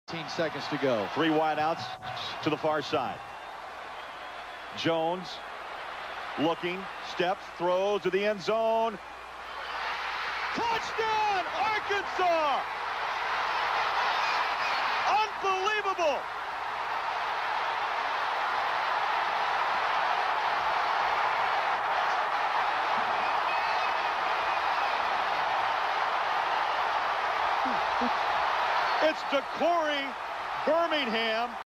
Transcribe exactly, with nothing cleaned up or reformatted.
fifteen seconds to go. Three wideouts to the far side. Jones looking, steps, throws to the end zone. Touchdown, Arkansas! Unbelievable! It's DeCorey Birmingham.